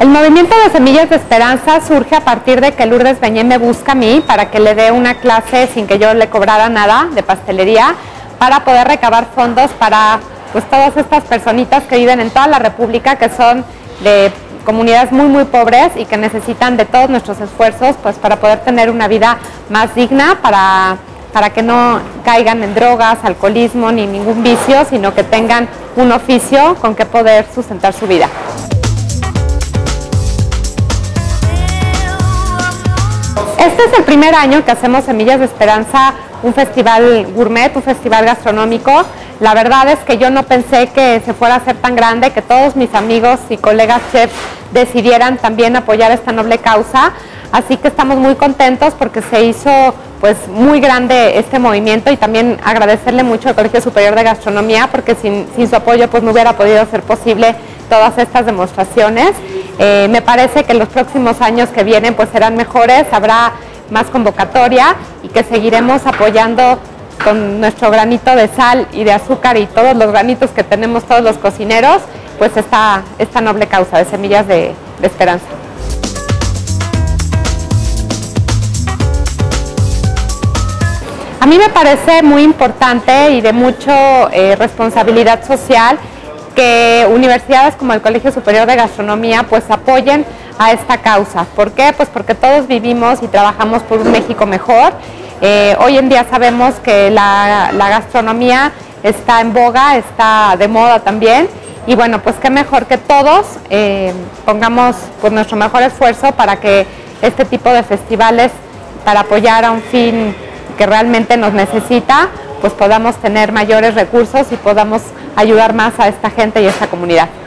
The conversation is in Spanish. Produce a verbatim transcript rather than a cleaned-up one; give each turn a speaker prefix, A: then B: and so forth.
A: El movimiento de Semillas de Esperanza surge a partir de que Lourdes Beñé me busca a mí para que le dé una clase sin que yo le cobrara nada de pastelería para poder recabar fondos para pues todas estas personitas que viven en toda la República, que son de comunidades muy muy pobres y que necesitan de todos nuestros esfuerzos pues para poder tener una vida más digna, para, para que no caigan en drogas, alcoholismo ni ningún vicio, sino que tengan un oficio con que poder sustentar su vida. Este es el primer año que hacemos Semillas de Esperanza, un festival gourmet, un festival gastronómico. La verdad es que yo no pensé que se fuera a hacer tan grande, que todos mis amigos y colegas chefs decidieran también apoyar esta noble causa. Así que estamos muy contentos porque se hizo pues muy grande este movimiento, y también agradecerle mucho al Colegio Superior de Gastronomía porque sin, sin su apoyo pues no hubiera podido ser posible todas estas demostraciones. Eh, me parece que los próximos años que vienen pues serán mejores, habrá más convocatoria y que seguiremos apoyando con nuestro granito de sal y de azúcar y todos los granitos que tenemos todos los cocineros, pues esta, esta noble causa de Semillas de, de Esperanza. A mí me parece muy importante y de mucha eh, responsabilidad social que universidades como el Colegio Superior de Gastronomía pues apoyen a esta causa. ¿Por qué? Pues porque todos vivimos y trabajamos por un México mejor. Eh, hoy en día sabemos que la, la gastronomía está en boga, está de moda también, y bueno, pues qué mejor que todos eh, pongamos pues nuestro mejor esfuerzo para que este tipo de festivales, para apoyar a un fin que realmente nos necesita, pues podamos tener mayores recursos y podamos ayudar más a esta gente y a esta comunidad.